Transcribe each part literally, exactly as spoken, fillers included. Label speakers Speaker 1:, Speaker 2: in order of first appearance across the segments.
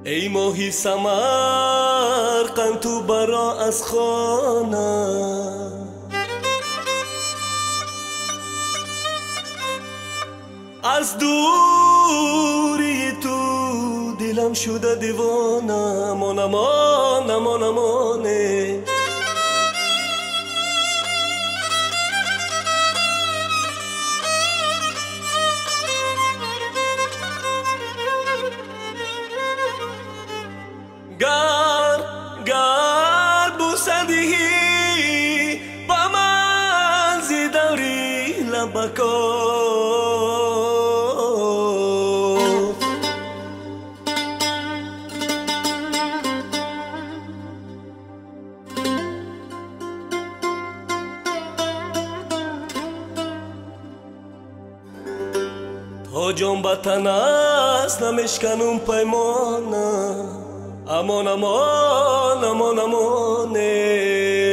Speaker 1: ای ماهی سمرقند تو برا از خانم، از دوری تو دلم شده دیوانه، مانه مانه مانه مانه گر گر بوسدی با من زی دوری لبکا، تا جان بطن است نمشکنم پیمانه، امان امان امان امانه.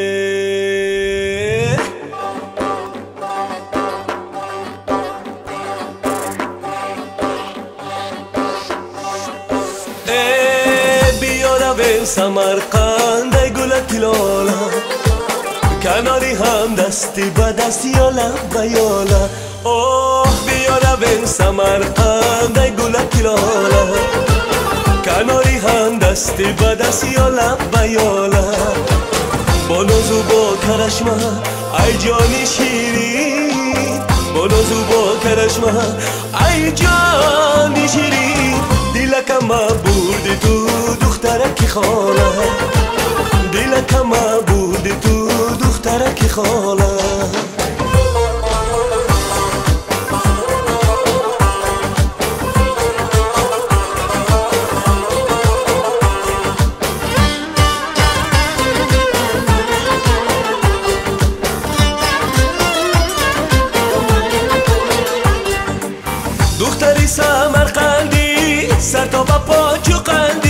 Speaker 1: ای بیا رویم سمرقند ای گل تلاله، کناری هم دستی به دست یاله به یاله. اوه بیا رویم سمرقند ای گل تلاله، کناری هم دستی به دست یاله به یاله. با ناز و با کرشمه ای جانی شیرین، با ناز و با کرشمه ای جانی شیرین. دیلکم بردی تو دخترکی خاله، دیلکم بردی تو دخترکی خاله. دختری سمرقندی سر تا با پا چوقندی،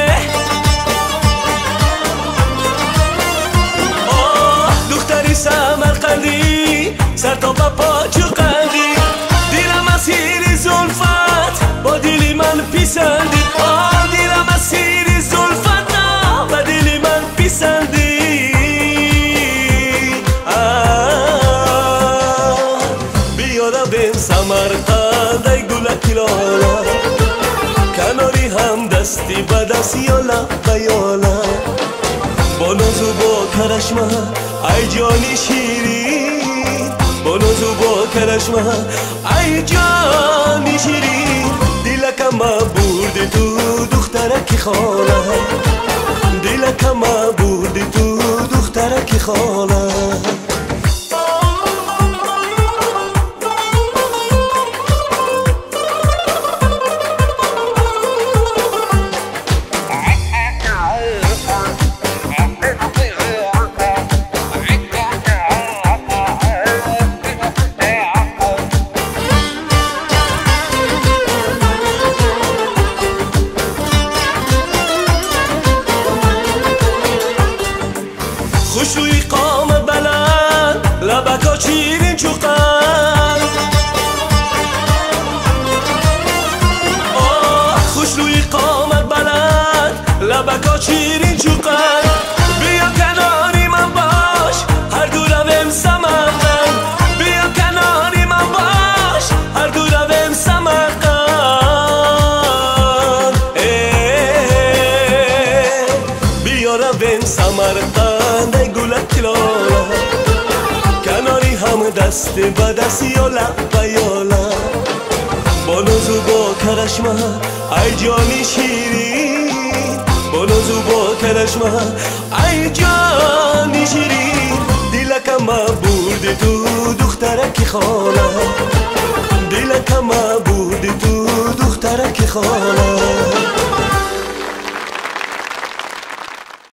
Speaker 1: آه دختری سمرقندی سر تا با پا چوقندی. دیرم اسیر زلفت با دلی من پیسندی، آه دیرم اسیر زلفت با دلی من پیسندی. بیا رویم سمرقند ای گل تلاله، کناری هم دستی به دست یاله به یاله. با ناز و با کرشمه ای جانی شیرین، با ناز و با کرشمه ای جانی شیرین. دیلکم بردی تو دخترکی خاله، دیلکم بردی تو دخترکی خاله. خوشوی قام بلند لبکا چیرین چوقند، آه خوشوی قام بلند لبکا چیرین چوقند. بیا کناری من باش هر دو رویم سمرقند، بیا کناری من باش هر دو رویم سمرقند. بیا رویم سمرقند ای گل تلاله، کناری هم دست به دست یاله به یاله. با ناز و با کرشمه ای جانی شیرین، با ناز و با کرشمه ای جانی شیرین. دیلکم بردی تو دخترکی خاله، دیلکم بردی تو دخترکی خاله.